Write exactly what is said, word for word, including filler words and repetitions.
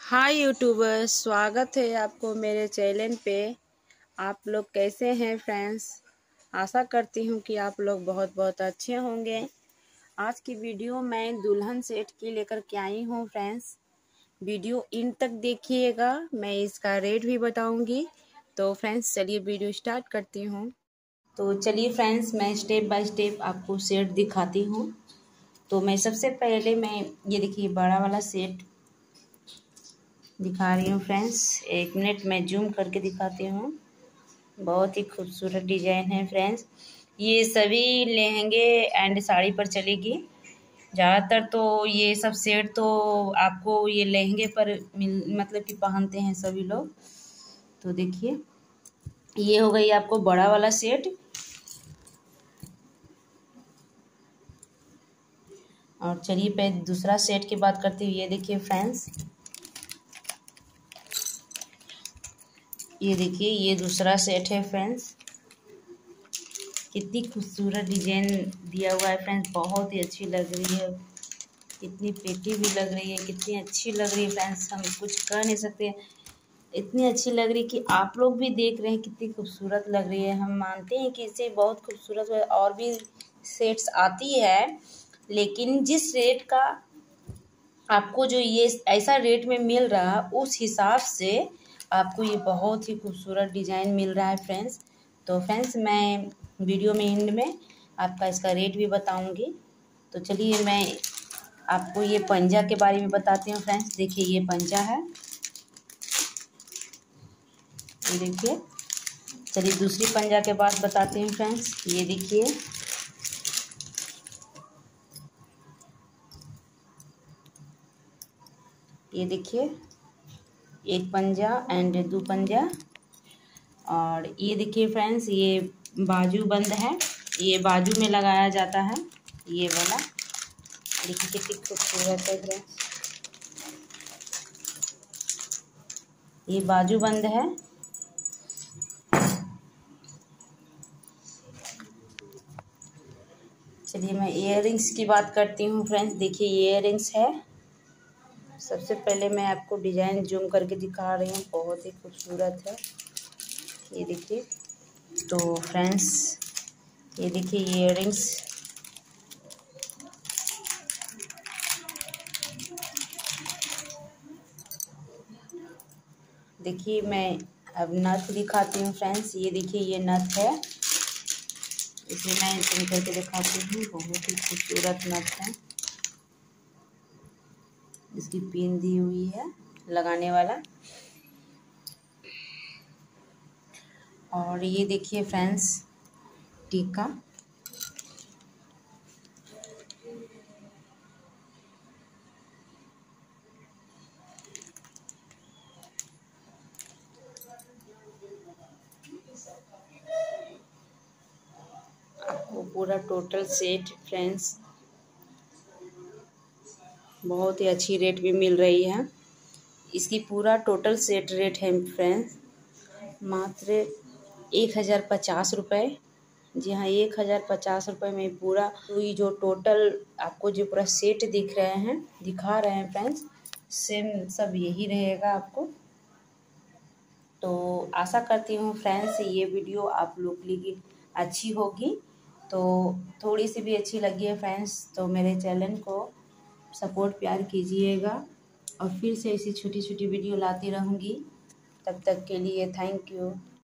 हाय YouTubers, स्वागत है आपको मेरे चैनल पे। आप लोग कैसे हैं फ्रेंड्स? आशा करती हूँ कि आप लोग बहुत बहुत अच्छे होंगे। आज की वीडियो मैं दुल्हन सेट की लेकर के आई हूँ फ्रेंड्स। वीडियो इन तक देखिएगा, मैं इसका रेट भी बताऊँगी। तो फ्रेंड्स चलिए वीडियो स्टार्ट करती हूँ। तो चलिए फ्रेंड्स, मैं स्टेप बाय स्टेप आपको सेट दिखाती हूँ। तो मैं सबसे पहले मैं ये देखिए बड़ा वाला सेट दिखा रही हूँ फ्रेंड्स। एक मिनट मैं जूम करके दिखाती हूँ। बहुत ही खूबसूरत डिजाइन है फ्रेंड्स। ये सभी लहंगे एंड साड़ी पर चलेगी। ज़्यादातर तो ये सब सेट तो आपको ये लहंगे पर मिल मतलब कि पहनते हैं सभी लोग। तो देखिए ये हो गई आपको बड़ा वाला सेट। और चलिए पे दूसरा सेट की बात करती हूँ। ये देखिए फ्रेंड्स, ये देखिए ये दूसरा सेट है फ्रेंड्स। कितनी खूबसूरत डिजाइन दिया हुआ है फ्रेंड्स, बहुत ही अच्छी लग रही है। कितनी पेटी भी लग रही है, कितनी अच्छी लग रही है फ्रेंड्स, हम कुछ कह नहीं सकते। इतनी अच्छी लग रही है कि आप लोग भी देख रहे हैं कितनी खूबसूरत लग रही है। हम मानते हैं कि इससे बहुत खूबसूरत और भी सेट्स आती है, लेकिन जिस रेट का आपको जो ये ऐसा रेट में मिल रहा उस हिसाब से आपको ये बहुत ही खूबसूरत डिज़ाइन मिल रहा है फ्रेंड्स। तो फ्रेंड्स मैं वीडियो में एंड में आपका इसका रेट भी बताऊंगी। तो चलिए मैं आपको ये पंजा के बारे में बताती हूँ फ्रेंड्स। देखिए ये पंजा है, ये देखिए। चलिए दूसरी पंजा के बाद बताती हूँ फ्रेंड्स। ये देखिए ये देखिए एक पंजा एंड दो पंजा। और ये देखिए फ्रेंड्स, ये बाजू बंद है, ये बाजू में लगाया जाता है ये वाला। देखिए कितनी खूबसूरत है फ्रेंड्स, ये बाजू बंद है। चलिए मैं इयररिंग्स की बात करती हूँ फ्रेंड्स। देखिए ये इयररिंग्स है। सबसे पहले मैं आपको डिज़ाइन जूम करके दिखा रही हूँ, बहुत ही खूबसूरत है। ये देखिए। तो फ्रेंड्स ये देखिए ये इयररिंग्स, देखिए मैं अब नथ दिखाती हूँ फ्रेंड्स। ये देखिए ये नथ है, इसे मैं जूम करके दिखाती हूँ। बहुत ही खूबसूरत नथ है, इसकी पिन दी हुई है लगाने वाला। और ये देखिए फ्रेंड्स टीका, आपको पूरा टोटल सेट फ्रेंड्स बहुत ही अच्छी रेट भी मिल रही है। इसकी पूरा टोटल सेट रेट है फ्रेंड्स मात्र एक हज़ार पचास रुपये। जी हाँ, एक हज़ार पचास रुपये में पूरा तो ये जो टोटल आपको जो पूरा सेट दिख रहे हैं दिखा रहे हैं फ्रेंड्स, सेम सब यही रहेगा आपको। तो आशा करती हूँ फ्रेंड्स ये वीडियो आप लोग के लिए अच्छी होगी। तो थोड़ी सी भी अच्छी लगी है फ्रेंड्स तो मेरे चैनल को सपोर्ट प्यार कीजिएगा, और फिर से ऐसी छोटी छोटी वीडियो लाती रहूँगी। तब तक के लिए थैंक यू।